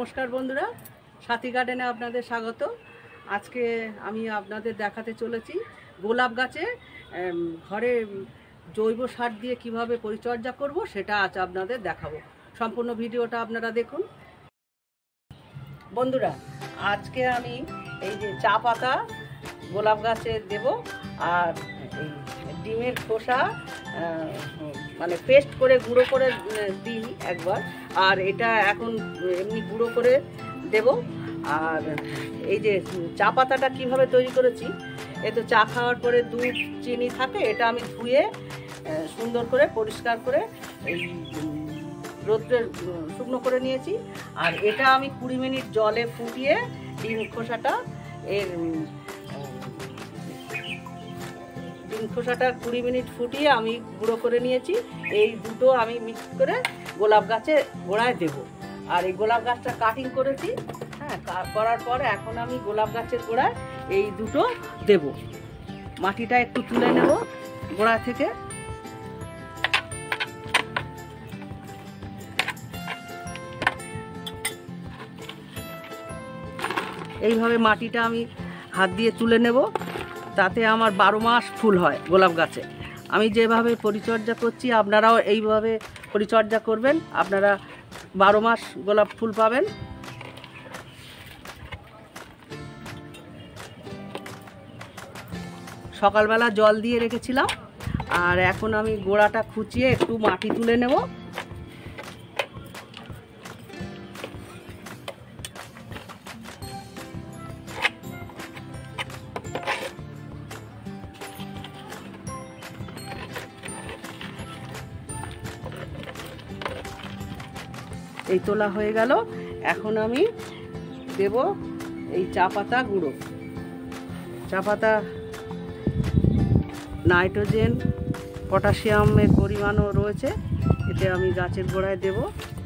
নমস্কার বন্ধুরা, সাথী গার্ডেনে আপনাদের স্বাগত। আজকে আমি আপনাদের দেখাতে চলেছি গোলাপ গাছে ঘরে জৈব সার দিয়ে কিভাবে পরিচর্যা করব, সেটা আজ আপনাদের দেখাবো। সম্পূর্ণ ভিডিওটা আপনারা দেখুন। বন্ধুরা, আজকে আমি এই যে চা পাতা গোলাপ গাছে দেব, আর এই ডিমের খোসা মানে পেস্ট করে গুঁড়ো করে দিই একবার, আর এটা এখন এমনি গুঁড়ো করে দেব। আর এই যে চা পাতাটা কীভাবে তৈরি করেছি, এ তো চা খাওয়ার পরে দুধ চিনি থাকে, এটা আমি ধুয়ে সুন্দর করে পরিষ্কার করে এই রোদ্রে শুকনো করে নিয়েছি। আর এটা আমি 20 মিনিট জলে ফুটিয়ে ডিম খোসাটা 20 মিনিট ফুটিয়ে আমি গুঁড়ো করে নিয়েছি। এই দুটো আমি মিক্স করে গোলাপ গাছে গোড়ায় দেব। আর এই গোলাপ গাছটা কাটিং করেছি, হ্যাঁ, করার পর এখন আমি গোলাপ গাছের গোড়ায় এই দুটো দেব। মাটিটা একটু তুলে নেব গোড়া থেকে। এইভাবে মাটিটা আমি হাত দিয়ে তুলে নেব, তাতে আমার 12 মাস ফুল হয় গোলাপ গাছে। আমি যেভাবে পরিচর্যা করছি আপনারাও এইভাবে পরিচর্যা করবেন, আপনারা 12 মাস গোলাপ ফুল পাবেন। সকালবেলা জল দিয়ে রেখেছিলাম, আর এখন আমি গোড়াটা খুঁচিয়ে একটু মাটি তুলে নেব। এই তোলা হয়ে গেল। এখন আমি দেব এই চা পাতা গুঁড়ো। চা পাতা নাইট্রোজেন পটাশিয়ামের পরিমাণও রয়েছে, এতে আমি গাছের গোড়ায় দেব।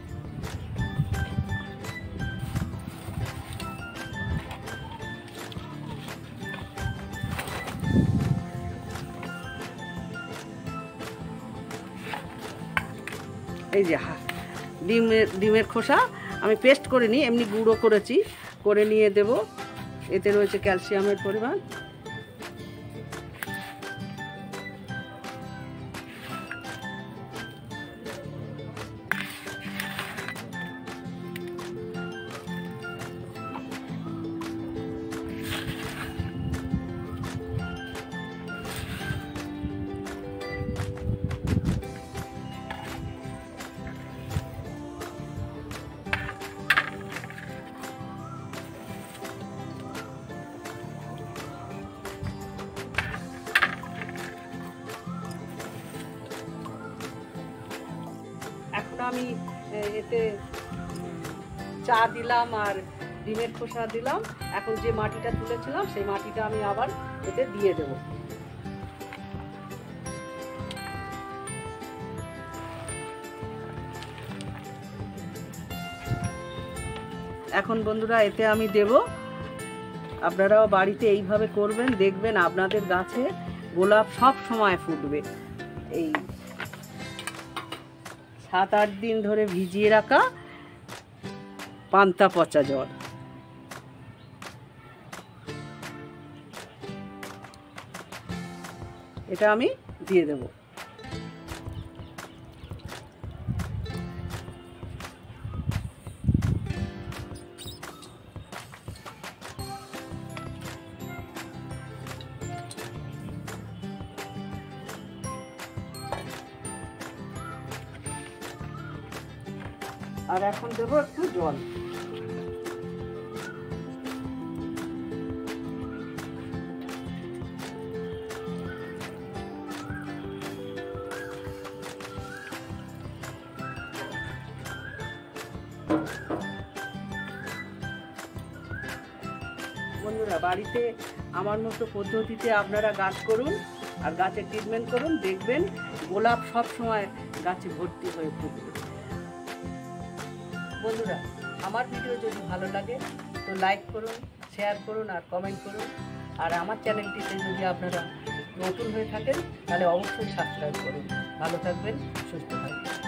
এই যে ডিমের খোসা আমি পেস্ট করে নিই, এমনি গুঁড়ো করেছি, করে নিয়ে দেব। এতে রয়েছে ক্যালসিয়ামের পরিমাণ। এখন আমি এতে চা দিলাম আর ডিমের খোসা দিলাম। এখন যে মাটিটা তুলেছিলাম সেই মাটিটা আমি আবার এতে দিয়ে দেব। এখন বন্ধুরা এতে আমি দেব, আপনারাও বাড়িতে এইভাবে করবেন, দেখবেন আপনাদের গাছে গোলাপ সব সময় ফুটবে। এই 7-8 দিন ধরে ভিজিয়ে রাখা পান্তা পচা জল, এটা আমি দিয়ে দেব। আর এখন দেবো একটু জল। বন্ধুরা, বাড়িতে আমার মতো পদ্ধতিতে আপনারা গাছ করুন আর গাছে ট্রিটমেন্ট করুন, দেখবেন গোলাপ সব সময় গাছে ভর্তি হয়ে ফুটবে। বন্ধুরা, আমার ভিডিও যদি ভালো লাগে তো লাইক করুন, শেয়ার করুন আর কমেন্ট করুন। আর আমার চ্যানেলটিতে যদি আপনারা নতুন হয়ে থাকেন তাহলে অবশ্যই সাবস্ক্রাইব করুন। ভালো থাকবেন, সুস্থ থাকবেন।